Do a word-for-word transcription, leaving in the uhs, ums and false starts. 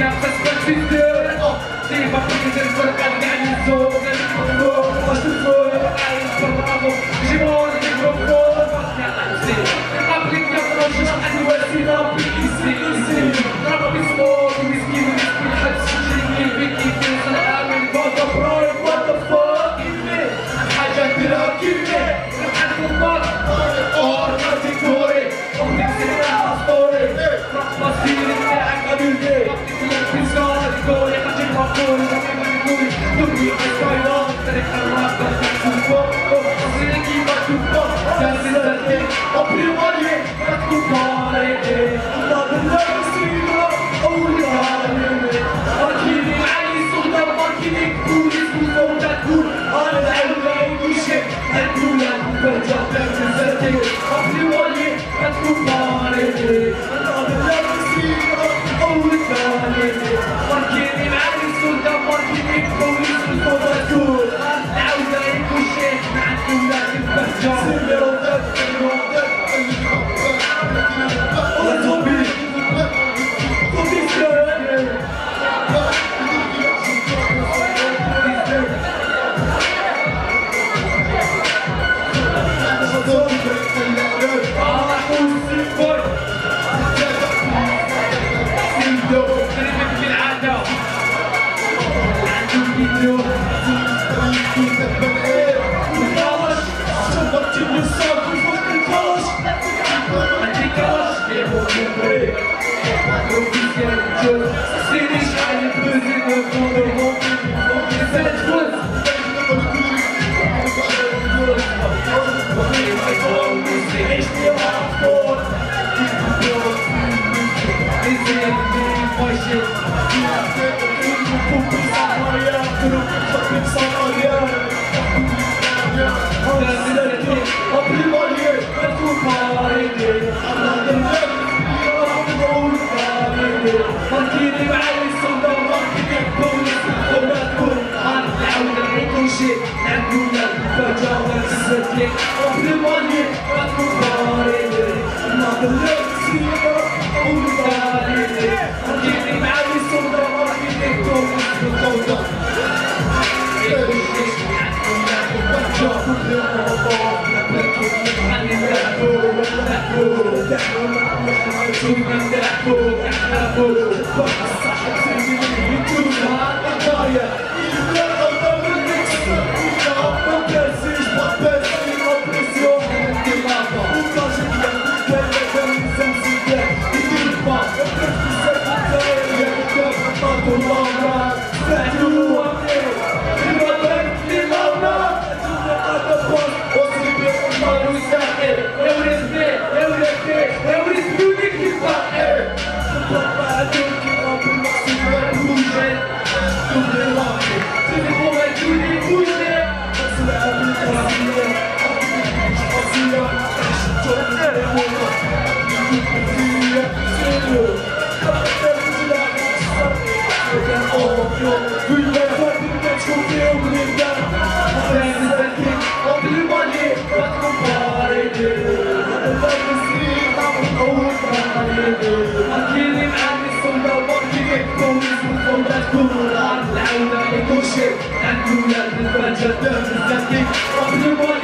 ناقص بالفيديو ديما بغيت الفرقة كاع الزوق المخلوق واش تقول عايز برافو جيبوا الميكروفون نفسي ابليك نخرج عن الوسيلة بإيزي إيزي ضرب بسموك ومسكين ومسكين الحبس جيني بيكي كيف نعمل بودا بروي بودا فوق كلمة حاجة كبيرة كلمة نبحث في المار اور نادي كوري أمك سنة أسطوري رقم سيري تاعك أبيلدي بيزار كوري حاجة مقولي زكي مقولي دوري أسكايلان تاريخ الرابة تكتبو أصيري كيما تكتبو ساسي ساسي أبري مالي تكتبو باري الله بالله يسيرا أولي هالي أركيني علي سلطة ماركيني كولي سلطة وتكون أنا العلمي وشي الدولة برجع تكتب ساسي أبري مالي تكتبو باري الله بالله يسيرا أولي هالي أركيني علي سلطة ماركيني كولي سلطة وتكون العودة وشي مع الدولة برجع سيرا ماركيني معايا السلطة ماركيني كولي سلطة تكون عن العودة ريكوشي عندنا الفجاوة السكين أبري مالي تكون باريني ناظر سيرا أولي باريني ماركيني معايا السلطة ماركيني كولي سلطة ريكوشي عندنا الفجاوة السكين ماركيني معايا السلطة ماركيني كولي سلطة تكون عن العودة ريكوشي عندنا الفجر الزكي